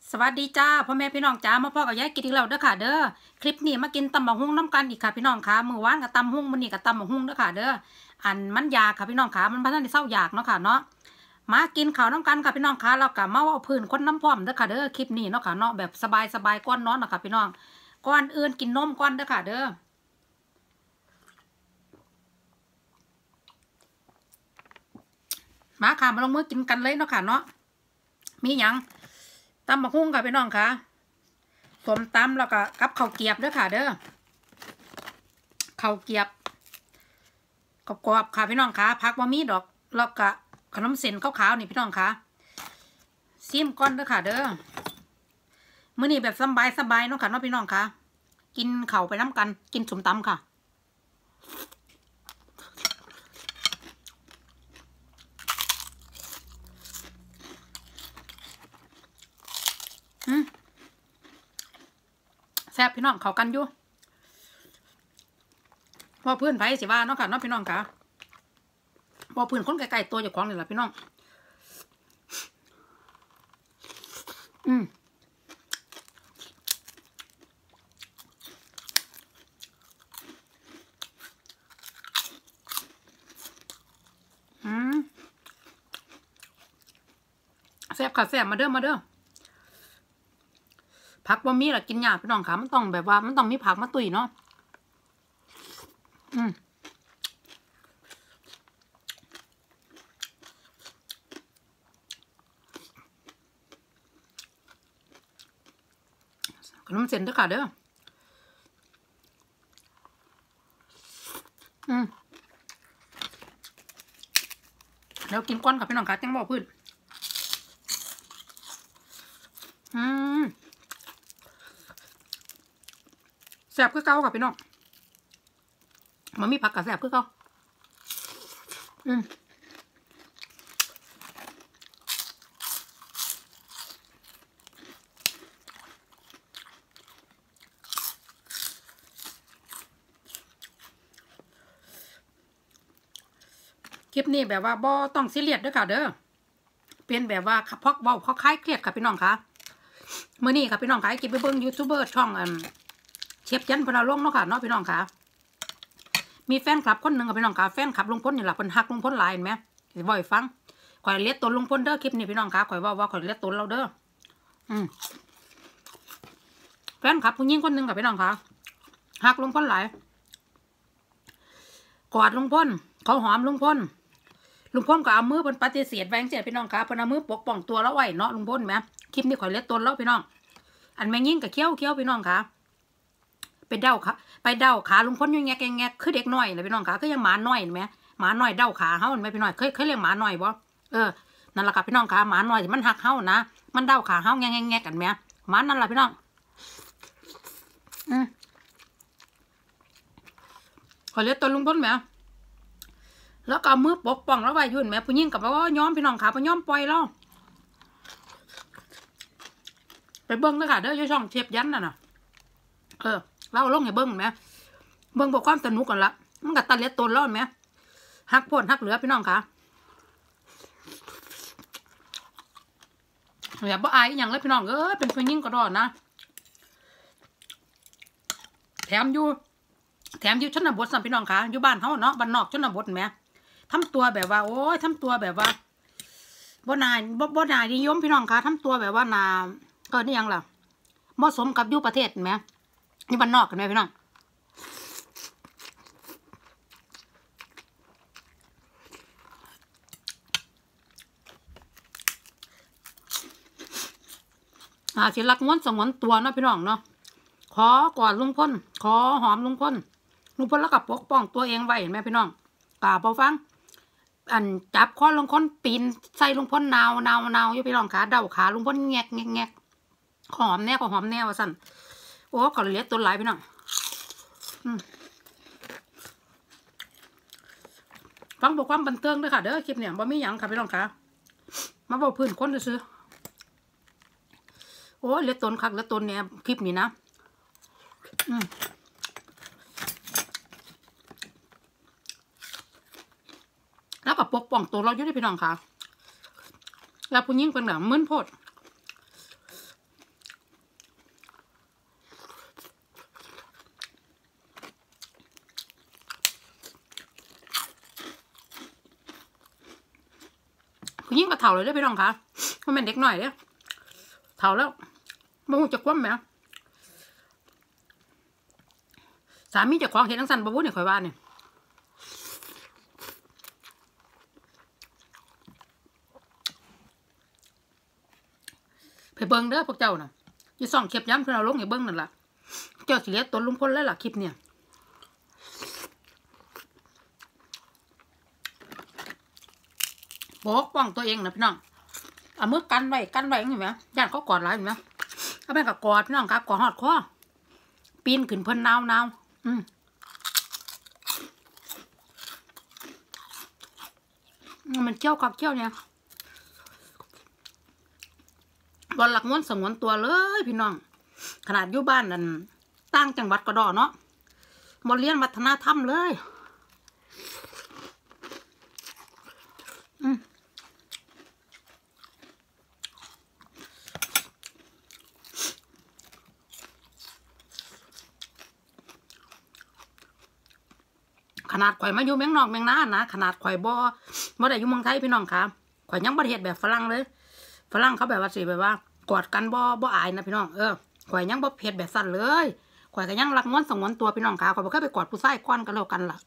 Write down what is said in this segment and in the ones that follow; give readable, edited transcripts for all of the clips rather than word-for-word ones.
สวัสดีจ้าพ่อแม่พี่น้องจ้ามาพ่อกับยายกินอีกแล้วเด้อค่ะเด้อคลิปนี้มากินตำบักหุ่งน้ำกันอีกค่ะพี่น้องค่ะมื้อวานกับตำหุ่งมื้อนี้กับตำบักหุ่งเด้อค่ะเด้ออันมันยากค่ะพี่น้องค่ะมันพัฒนาเศร้ายากเนาะค่ะเนาะมากินข้าวน้ำกันค่ะพี่น้องค่ะเรากะมาว่าพื้นคนน้ำพร้อมเด้อค่ะเด้อคลิปนี้เนาะค่ะเนาะแบบสบายก้อนนอนเนาะค่ะพี่น้องก้อนอื่นกินนมก้อนเด้อค่ะเด้อมาค่ะมาลงมือกินกันเลยเนาะค่ะเนาะมีหยังตำบักหุ่งค่ะพี่น้องค่ะส้มตำแล้วก็กับข้าวเกี๊ยบเด้อค่ะเด้อข้าวเกี๊ยบกรอบๆค่ะพี่น้องค่ะผักบะหมี่ดอกแล้วก็ขนมเส้นขาวๆนี่พี่น้องค่ะซิมก้อนเด้อค่ะเด้อมื้อนี้แบบสบายเนาะค่ะเนาะพี่น้องค่ะกินข้าวไปน้ำกันกินส้มตำค่ะแซ่บพี่น้องเข้ากันอยู่พอเพื่อนไผสิว่าเนาะค่ะเนาะพี่น้องค่ะพอเพื่อนคนไกลๆตัวเจ้าของนี่แหละพี่น้องแซ่บค่ะแซ่บมาเด้อผักบะหมี่ล่ะกินยากพี่น้องค่ะมันต้องแบบว่ามันต้องมีผักมาตุ๋ยเนาะขนมเส้นเด้อค่ะเด้อเดี๋ยวกินก้อนกับพี่น้องค่ะจังบอกพื้นแซ่บคือเก่าค่ะพี่น้องมันมีผักกับแซ่บคือเก่าคลิปนี้แบบว่าบ่ต้องซีเรียสเด้อค่ะเด้อเป็นแบบว่าพอกเว้าเขาคล้ายเครียดค่ะพี่น้องค่ะมื้อนี้ค่ะพี่น้องค่ะกินไปเบิ่งยูทูบเบอร์ช่องเชฟยันพนลงเนาะค่ะเนาะพี่น้องค่ะมีแฟนคลับคนหนึ่งค่ะพี่น้องค่ะแฟนคลับลุงพลนี่แหละเพิ่นฮักลุงพลหลายเห็นไหมสิบ่อยฟังข่อยเลียดตนลุงพลเด้อคลิปนี้พี่น้องค่ะข่อยว่าข่อยเลียดตนเราเด้อแฟนคลับผู้หญิงคนหนึ่งค่ะพี่น้องค่ะฮักลุงพลหลายกอดลุงพลเขาหอมลุงพลก็เอามือเพิ่นปฏิเสธแวงเสียพี่น้องค่ะเพิ่นเอามือปกป้องตัวแล้วไว้เนาะลุงพลแหมคลิปนี้ข่อยเลียดตนแล้วพี่น้องอันแม่ยิ่งกับเคี้ยวพี่น้องค่ะไปเด้าขาลุงพลอยู่แงกคือเด็กน้อยเลยพี่น้องค่ะคือยังหมาน้อยเห็นไหมหมาน้อยเด้าขาเฮาเห็นไหมพี่น้อยเคยเลี้ยงหมาน้อยบ่นั่นแหละค่ะพี่น้องค่ะหมาน้อยที่มันหักเฮานะมันเด้าขาเฮาแงกกันไหมหมานั่นแหละพี่น้องขอเลี้ยงตัวลุงพลไหมแล้วก็เอามือปกป้องแล้วไว้ยุ่นไหมผู้หญิงกับว่าย้อมพี่น้องค่ะพย้อมปล่อยแล้วไปเบิ้งเลยค่ะเด้อช่องเชฟยันน่ะเราลงให้เบิ้งไหมเบิ้งบอกความสนุกกันละมันกับตันเลี้ยตัวแล้วไหมหักพ่นหักเหลือพี่น้องค่ะอย่าบ่อายอย่างเลยพี่น้องเป็นผู้หญิงก็รอดนะแถมอยู่ชนบทสัมพี่น้องค่ะอยู่บ้านเขาเนาะบ้านนอกชนบทไหมทำตัวแบบว่าโอ้ยทำตัวแบบว่าบ่นายนิยมพี่น้องค่ะทำตัวแบบว่านาก็นี่ยังล่ะเหมาะสมกับอยู่ประเทศไหมนี่บ้านนอกกันไหมพี่น้องสิรักม้วนสมวนตัวเนาะพี่น้องเนาะขอกอดลุงพลขอหอมลุงพลแล้วก็ปกป้องตัวเองไว้เห็นไหมพี่น้องกล่าวพอฟังอันจับคอลุงพลปีนใส่ลุงพลนาวอยู่พี่น้องขาเดาขาลุงพลแงกหอมแน่ก็หอมแน่ว่าสั่นโอ้เขาเลี้ยงตัวหลายพี่น้องฟังบอกความบันเทิงด้วยค่ะเด้อคลิปเนี่ยบ่มีหยังค่ะพี่น้องค่ะมาบอกพื้นคนซื้อโอ้เลี้ยงตนคักเลี้ยงตนเนี่ยคลิปนี้นะแล้วก็ปกป้องตัวเราอยู่ด้วยพี่น้องค่ะแล้วผู้หญิงเป็นแบบมึนโพดผู้หญิงก็เฒ่าเลยเด้อพี่น้องค่ะมันเป็นเด็กหน่อยเด้อเฒ่าแล้วบ่ฮู้จักความแหมสามีเจ้าของเฮ็ดจังซั่นบ่บ่นี่ข่อยว่านี่ไปเบิ่งเด้อพวกเจ้าน่ะอยู่ส่องเข็บย้ำคือเราลงให้เบิ่งนั่นล่ะเจ้าสิเลียตนลุงพลแล้วล่ะคลิปเนี่ยปกป้องตัวเองนะพี่น้องเอามือกันไว้เห็นไหมญาติเขากอดหลายเห็นไหมเขาแม่งก็กอดพี่น้องครับกอดหอดคอปีนขึ้นเพิ่นนาวมันเจ้ากับเจ้าเนี่ยบอลหลักม้วนสงวนตัวเลยพี่น้องขนาดอยู่บ้านนั่นตั้งจังหวัดก็ดอเนาะบอลเรียนวัฒนธรรมเลยขนาดข่อยมาอยู่เมืองนอกเมืองนานะขนาดข่อยบ่ได้อยู่เมืองไทยพี่น้องค่ะข่อยยังบ่ได้เฮ็ดแบบฝรั่งเลยฝรั่งเขาแบบว่าสิแบบว่ากอดกันบ่อายนะพี่น้องข่อยยังบ่เฮ็ดแบบสั่นเลยข่อยก็ยังรักม้วนสงวนตัวพี่น้องค่ะข่อยบ่เคยไปกอดผู้ชายก่อนกันแล้วกันล่ะ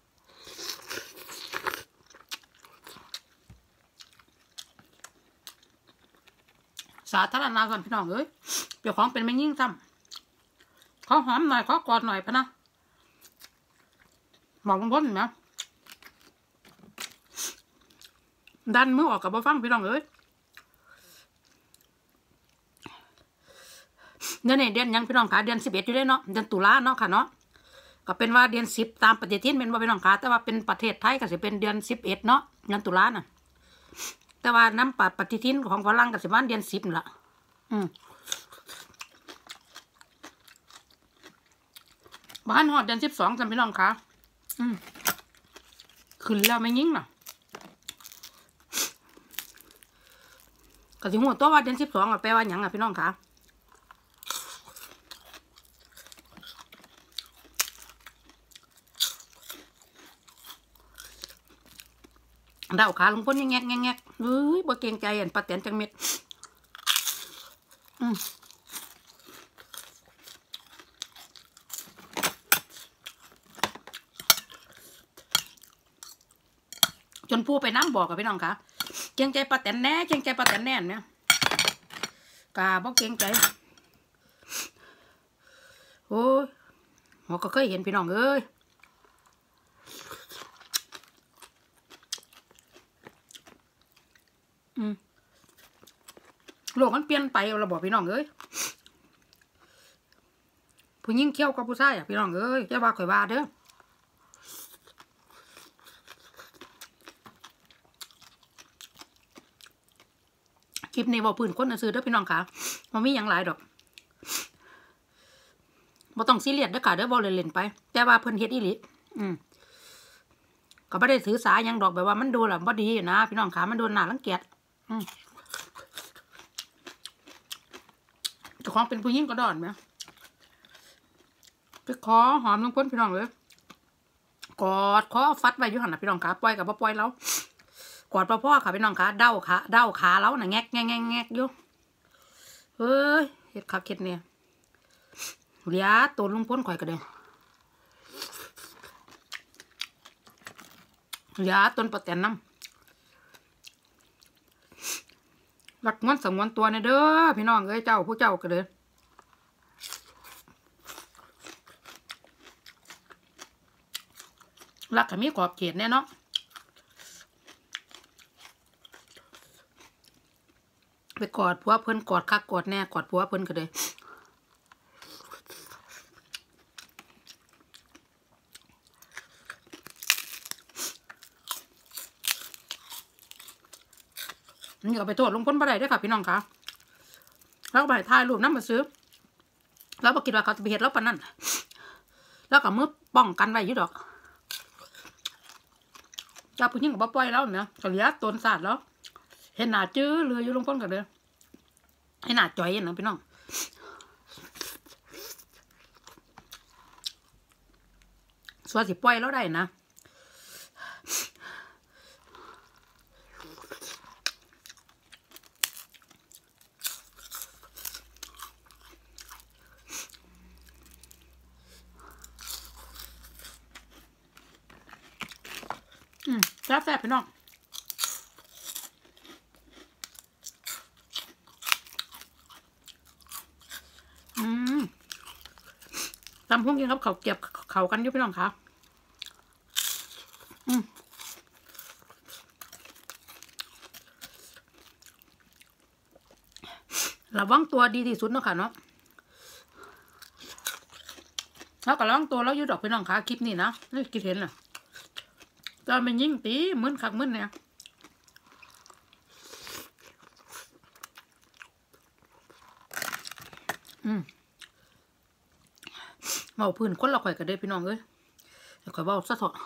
สาธารณะกันพี่น้องเจ้าของเป็นแม่ยิ่งซ้ำขอหอมหน่อยขอกอดหน่อยพะนะหมอกลงพ้นนะดันมือออกกับบ่ฟังพี่น้องเดือนยังพี่น้องค่ะเดือน11อยู่เลยเนาะเดือนตุลาเนาะค่ะเนาะก็เป็นว่าเดือน10ตามปฏิทินเป็นว่าพี่น้องค่ะแต่ว่าเป็นประเทศไทยก็สิเป็นเดือน11เนาะเดือนตุลาน่ะแต่ว่าน้ำปฏิทินของฝรั่งก็สิวันเดือน10นั่นล่ะบ้านหอดเดือน12จำพี่น้องค่ะขึ้นแล้วไม่ยิ่งน่ะก็สิหัวตัวว่าเดือน12แปลว่าหยังพี่น้องค่ะดาวขาลงพ้นยังแงกบ่เกรงใจปลาแตนจังเม็ดจนผู้ไปน้ำบอกกับพี่น้องค่ะเกรงใจปลาแตนแน่เกรงใจปลาแตนแน่เนี่ยกาบ่เกรงใจโอ้ยเราก็เคยเห็นพี่น้องโลกมันเปลี่ยนไปเราบอกพี่น้องผู้หญิงเขี้ยวกับผู้ชายพี่น้องจะว่าข่อยว่าเด้อคลิปนี้บอกพื้นคนซื้อเด้อพี่น้องค่ะมันมีอย่างหลายดอกบ่ต้องซีเรียสเด้อค่ะเด้อบ่เล่นๆไปแต่ว่าเพิ่นเฮ็ดอีหลีก็ไม่ได้ถือสายังดอกแบบว่ามันดูแหละบ่ดีนะพี่น้องขามันโดนหนารังเกียจเจ้าของเป็นผู้หญิงก็ดอนไหมไปขอหอมลงพ้นพี่น้องกอดขอฟัดไว้อยู่หันนะพี่น้องขาปล่อยกับบ่ปล่อยแล้วกอดพ่อค่ะพี่น้องขาเด้าขาแล้วน่ะแงกอยู่เฮ้ยเห็ดขับเห็ดเนี่ยเหลียตัวลุงพ้นข่อยก็เด้ยาต้นปะแตนน้ำหลักม้วนสมวนตัวเนี่ยเด้อพี่น้องเจ้าผู้เจ้าก็เลยหลักก็มีขอบเขตแน่เนาะไปกอดผัวเพิ่นกอดคักกอดแน่กอดผัวเพิ่นก็เลยนี่ก็ไปโทษลุงพ้นบ่ได้ด้วยค่ะพี่น้องค่ะแล้วก็ไปถ่ายรูปน้ำมาซื้อแล้วบอกคิดว่าเขาจะไปเห็ดแล้วปะนั่นแล้วก็มือป้องกันไว้อยู่ดอกเจ้าผู้หญิงกับปล่อยแล้วเนี่ยก็เหลือตนศาสตร์แล้วเห็นหน้าจื้อเลยอยู่ลุงพ้นกันเลยให้หน้าจ่อยนะพี่น้องส่วนสิปล่อยแล้วได้นะแซ่บๆพี่น้องตำพุ่งกินครับเขาเก็บเขากันอยู่พี่น้องค่ะระวังตัวดีที่สุดเนาะค่ะเนาะแล้วก็ระวังตัวแล้วยืดออกพี่น้องค่ะคลิปนี้นะนี่คิดเห็นเหรอตอนมันยิ่งตีมึนคักมึนเนี่ยเบาพื้นคนเราข่อยกันได้พี่น้องเอ้ยข่อยเบาซะเถอะ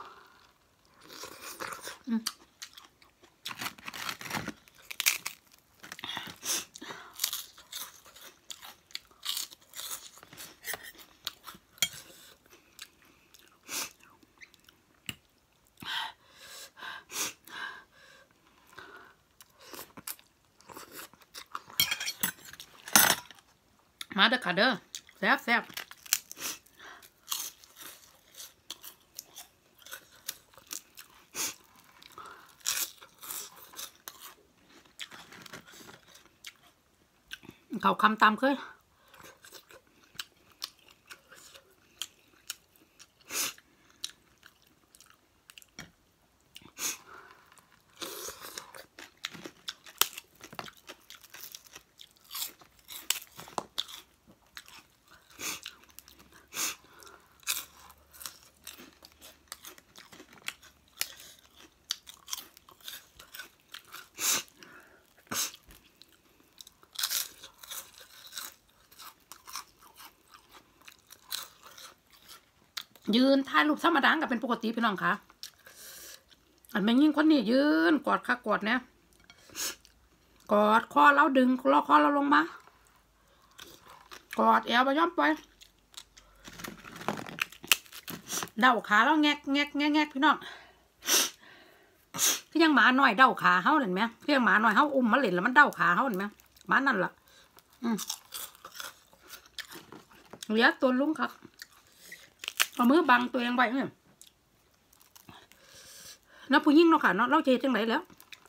มาเด้อค่ะเด้อแซ่บแซ่บเขาคำตามเคยยืนถ่ายรูปธรรมดากับเป็นปกติพี่น้องค่ะอันแม่ยิ่งคนนี้ยืนกอดค่ะกอดเนี่ยกอดคอแล้วดึงคอเราลงมากอดแอวไปย่อมไปเดาขาแล้วแงกแงกแงกแงกพี่น้องพี่ยังหมาหน่อยเดาขาเขาเห็นไหมพี่ยังหมาหน่อยเขาอุ้มมาเล่นแล้วมันเดาขาเขาเห็นไหมหมานั่นแหละเหลือตัวลุงครับเอามือบังตัวเองไว้เนี่ยแล้วผู้หญิงเนาะค่ะเนาะเราเจจังไหนแล้ว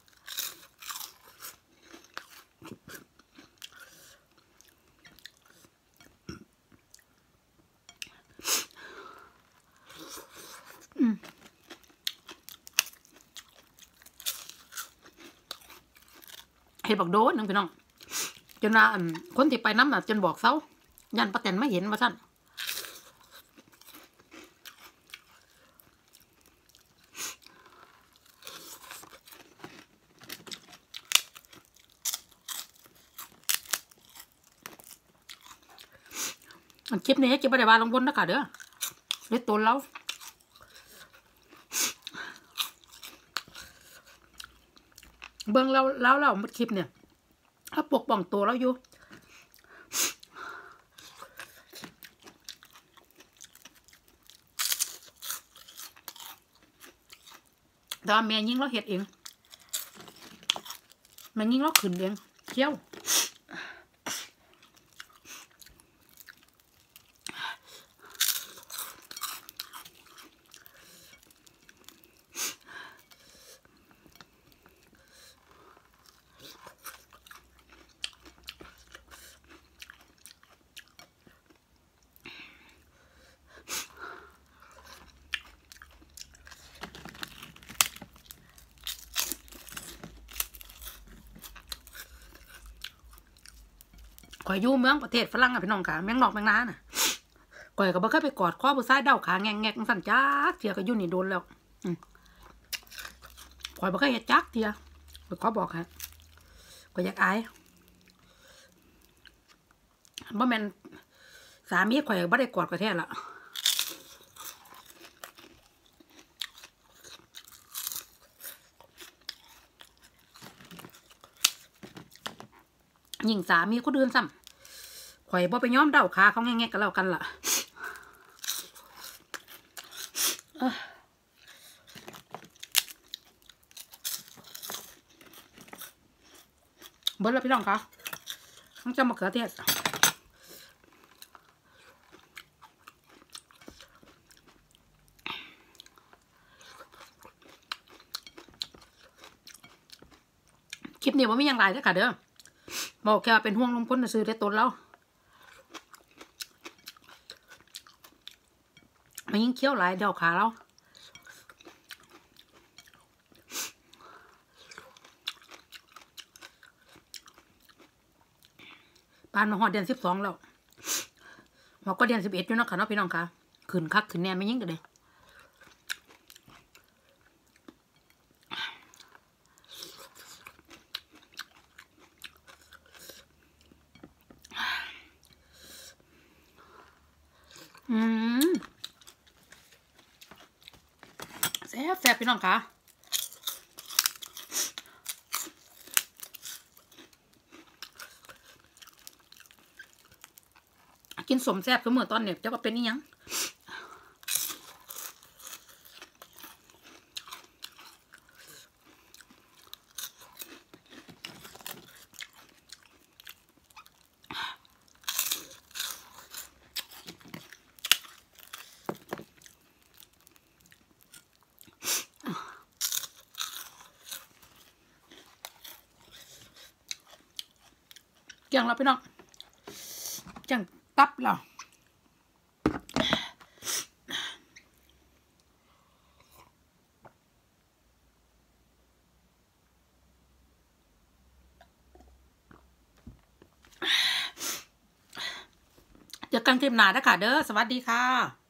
เห็นบอกโดนนึงพี่น้องจนว่าคนที่ไปน้ำจนบอกเซายันป้าแตนไม่เห็นว่าท่านคลิปนี้จะไม่ได้วาลงบนนะค่ะเด้อเล็ดตัวเราเบิ้งเราหมดคลิปเนี่ยถ้าปกป้องตัวเราอยู่แต่แม่ยิ่งเราเห็ดเองแม่ยิ่งเราขืนเองเที่ยวข่อยอยู่เมืองประเทศฝรั่งอ่ะพี่น้องค่ะแมงนอกแมงน้าน่ะข่อยก็บ่เคยไปกอดคอผู้ชายเด้าขาแงงสั่นจ้าเทียก็อยู่นี่โดนแล้วข่อยบ่เคยเฮ็ดจักเทียข่อยบอกฮะข่อยอยากอายบ่แม่นสามีข่อยบ่ได้กอดข่อยแท้ละยิ่งสามีคนอื่นซ้ำข่อยบ่ไปย้อมเด้าขาเขาแง่ๆกันแล้วกันล่ะเบิร์ดแล้วพี่น้องคะต้องจะมะเขือเทศนี้ว่ามีอย่างไรเด้อค่ะเด้อบอกแค่เป็นห่วงลุงพลซื้อได้ต้นแล้วมันยิ่งเคี้ยวหลายเดี๋ยวขาแล้วปานมาหอดเดือน12แล้วหอก็เดือน11อยู่เนาะค่ะเนาะพี่น้องค่ะขึ้นคักขึ้นแน่ไม่ยิ่งกันเลยแซ่บพี่น้องค่ะกินสมแซ่บก็เหมือนตอนเน็บเจ้าก็เป็นนี่ยังเกี่ยงเราพี่น้องจังตับเราเจอกันคลิปหน้านะคะเด้อสวัสดีค่ะ